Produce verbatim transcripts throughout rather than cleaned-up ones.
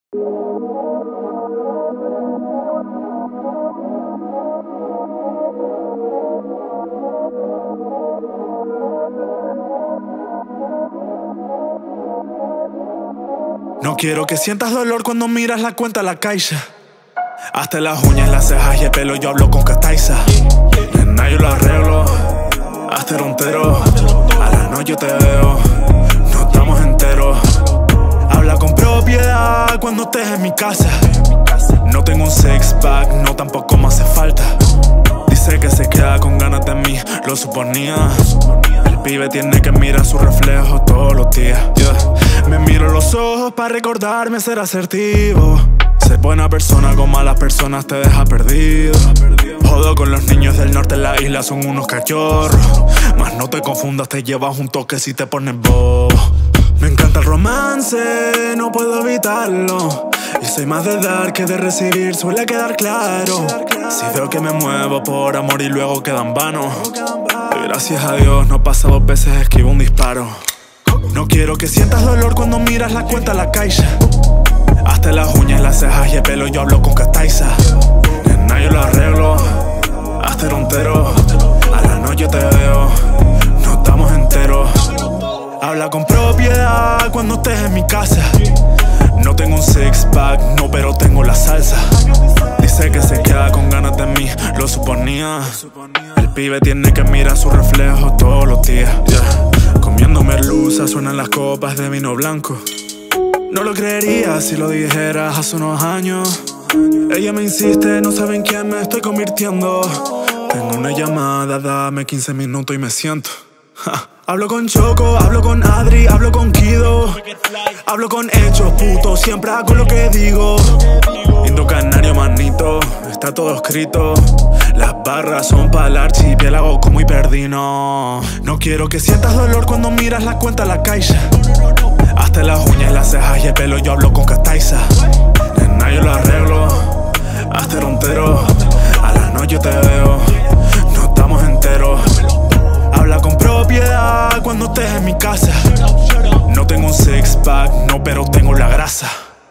No quiero que sientas dolor cuando miras la cuenta la caixa. Hasta las uñas, las cejas y el pelo yo hablo con Cataiza. Nena, yo lo arreglo, hasta el entero. A la noche yo te veo, no estamos enteros. Habla con propiedad cuando estés en mi casa. No tengo un six pack, no tampoco me hace falta. Dice que se queda con ganas de mí, lo suponía. El pibe tiene que mirar su reflejo todos los días, yeah. Me miro los ojos para recordarme ser asertivo. Ser buena persona con malas personas te deja perdido. Jodo con los niños del norte en la isla, son unos cachorros. Mas no te confundas, te llevas un toque si te pones bobo. Me encanta el romance, no puedo evitarlo. Y soy más de dar que de recibir, suele quedar claro. Si veo que me muevo por amor y luego queda en vano, gracias a Dios no pasa dos veces, esquivo un disparo. No quiero que sientas dolor cuando miras la cuenta la caixa. Hasta las uñas, las cejas y el pelo yo hablo con Cataiza. Nena, yo lo arreglo, hasta el entero. A la noche yo te veo, no estamos enteros. Habla con propiedad cuando estés en mi casa. No tengo un six pack, no, pero tengo la salsa. Dice que se queda con ganas de mí, lo suponía. El pibe tiene que mirar su reflejo todos los días, yeah. Comiendo merluza, suenan las copas de vino blanco. No lo creería si lo dijeras hace unos años. Ella me insiste, no sabe en quién me estoy convirtiendo. Tengo una llamada, dame quince minutos y me siento. Ja. Hablo con Choco, hablo con Adri, hablo con Kido. Hablo con hechos, puto, siempre hago lo que digo. Indo canario, manito, está todo escrito. Las barras son para el archipiélago como hiperdino. No quiero que sientas dolor cuando miras la cuenta la caixa. Hasta las uñas, las cejas y el pelo yo hablo con Cataiza. Nena, yo lo arreglo, hasta el entero. A la noche yo te veo, no estamos enteros. Habla con propiedad cuando estés en mi casa. No tengo un six pack, no, pero tengo la grasa.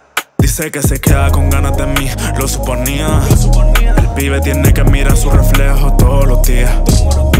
Dice que se queda con ganas de mí, lo suponía. El pibe tiene que mirar su reflejo todos los días.